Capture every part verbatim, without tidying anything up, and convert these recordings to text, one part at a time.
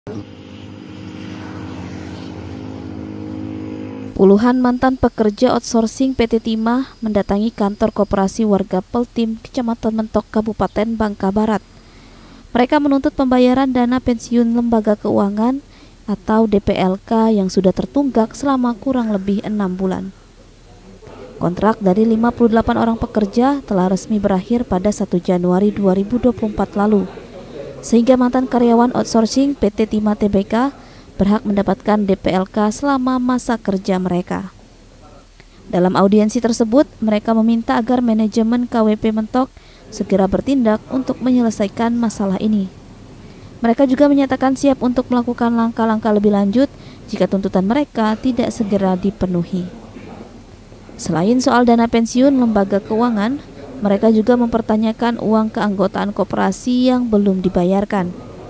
Puluhan mantan pekerja outsourcing P T Timah mendatangi kantor Koperasi Warga Peltim, Kecamatan Mentok, Kabupaten Bangka Barat. Mereka menuntut pembayaran dana pensiun lembaga keuangan atau D P L K yang sudah tertunggak selama kurang lebih enam bulan. Kontrak dari lima puluh delapan orang pekerja telah resmi berakhir pada satu Januari dua ribu dua puluh empat lalu, sehingga mantan karyawan outsourcing P T Timah T B K berhak mendapatkan D P L K selama masa kerja mereka. Dalam audiensi tersebut, mereka meminta agar manajemen K W P Mentok segera bertindak untuk menyelesaikan masalah ini. Mereka juga menyatakan siap untuk melakukan langkah-langkah lebih lanjut jika tuntutan mereka tidak segera dipenuhi. Selain soal dana pensiun lembaga keuangan, mereka juga mempertanyakan uang keanggotaan koperasi yang belum dibayarkan.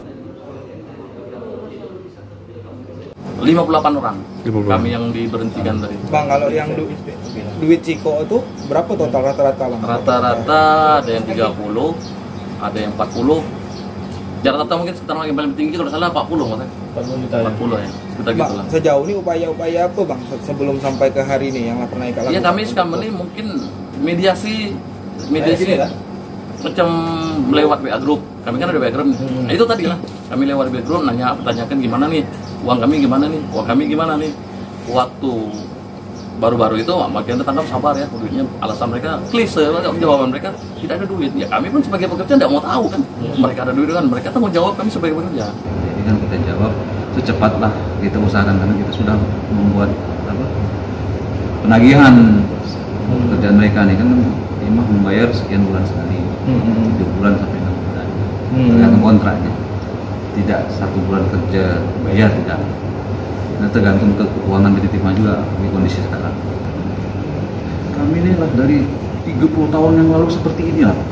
lima puluh delapan orang kami yang diberhentikan tadi. Bang, kalau yang du duit Ciko itu berapa total rata-rata bang? Rata-rata ada yang tiga puluh, ada yang empat puluh. Rata-rata mungkin sekitar yang paling tinggi kalau salah empat puluh maksudnya. empat puluh juta. empat puluh ya. Sekitar gitu lah. Sejauh ini upaya-upaya apa bang sebelum sampai ke hari ini yang pernah ikat lakukan? Ya kami sekarang ini mungkin mediasi mediasi ya, macam lewat W A group. Kami kan ada W A group nih. Hmm. Nah, itu tadi lah. Kami lewat W A group nanya, pertanyakan gimana nih? Uang kami gimana nih? Uang kami gimana nih? Waktu baru-baru itu makin tertangkap sabar ya, duitnya. Alasan mereka klise, jawaban mereka tidak ada duit. Ya kami pun sebagai pekerja tidak mau tahu kan. Mereka ada duit kan, mereka tanggung jawab kami sebagai pekerja. Jadi kan kita jawab secepatlah kita usahakan karena kita sudah membuat apa penagihan pekerjaan mereka nih kan Timah membayar sekian bulan sekali, tujuh bulan sampai enam bulan, tergantung kontraknya. Tidak satu bulan kerja bayar tidak. Nah, tergantung ke keuangan dari Timah juga di kondisi sekarang. Kami ini lah dari tiga puluh tahun yang lalu seperti ini lah.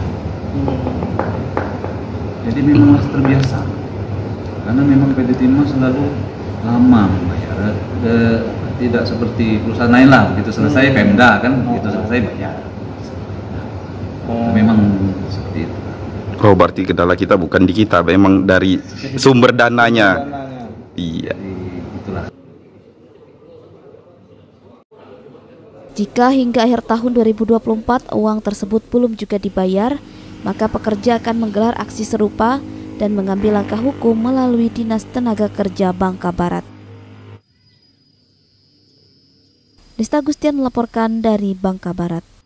Jadi memanglah terbiasa. Karena memang P T Timah selalu lama membayar. Eh, tidak seperti perusahaan lain lah, begitu selesai Pemda kan, begitu selesai bayar. Nah, memang seperti itu. Oh, berarti kendala kita bukan di kita, memang dari sumber dananya. Iya. Itulah. Jika hingga akhir tahun dua ribu dua puluh empat uang tersebut belum juga dibayar, maka pekerja akan menggelar aksi serupa dan mengambil langkah hukum melalui Dinas Tenaga Kerja Bangka Barat. Desta Gustian melaporkan dari Bangka Barat.